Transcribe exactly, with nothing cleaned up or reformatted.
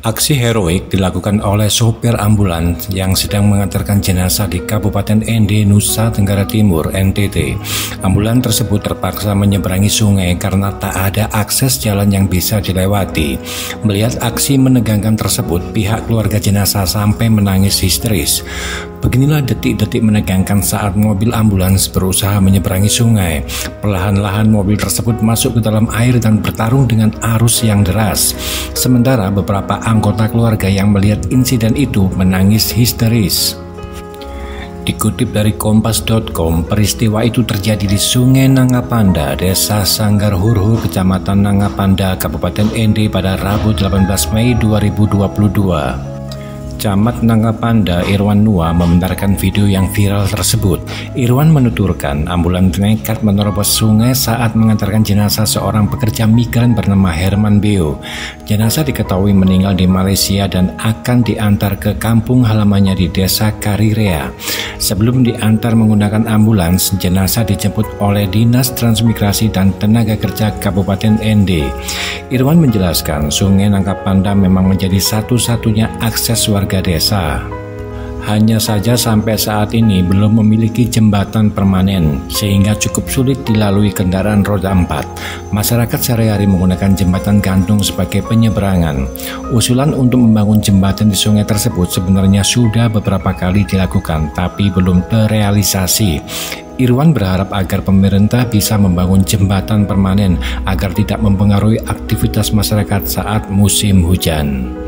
Aksi heroik dilakukan oleh sopir ambulans yang sedang mengantarkan jenazah di Kabupaten Ende, Nusa Tenggara Timur, N T T. Ambulans tersebut terpaksa menyeberangi sungai karena tak ada akses jalan yang bisa dilewati. Melihat aksi menegangkan tersebut, pihak keluarga jenazah sampai menangis histeris. Beginilah detik-detik menegangkan saat mobil ambulans berusaha menyeberangi sungai. Perlahan-lahan mobil tersebut masuk ke dalam air dan bertarung dengan arus yang deras. Sementara beberapa anggota keluarga yang melihat insiden itu menangis histeris. Dikutip dari kompas titik com, peristiwa itu terjadi di Sungai Nangapanda, Desa Sanggar Hurhur, Kecamatan Nangapanda, Kabupaten Ende pada Rabu delapan belas Mei dua ribu dua puluh dua. Camat Nangapanda Irwan Nuwa membenarkan video yang viral tersebut. Irwan menuturkan ambulans nekat menerobos sungai saat mengantarkan jenazah seorang pekerja migran bernama Herman Beo. Jenazah diketahui meninggal di Malaysia dan akan diantar ke kampung halamannya di Desa Karirea. Sebelum diantar menggunakan ambulans, jenazah dijemput oleh Dinas Transmigrasi dan Tenaga Kerja Kabupaten Ende. Irwan menjelaskan Sungai Nangapanda memang menjadi satu-satunya akses warga desa. Hanya saja sampai saat ini belum memiliki jembatan permanen sehingga cukup sulit dilalui kendaraan roda empat. Masyarakat sehari-hari menggunakan jembatan gantung sebagai penyeberangan. Usulan untuk membangun jembatan di sungai tersebut sebenarnya sudah beberapa kali dilakukan tapi belum terrealisasi. Irwan berharap agar pemerintah bisa membangun jembatan permanen agar tidak mempengaruhi aktivitas masyarakat saat musim hujan.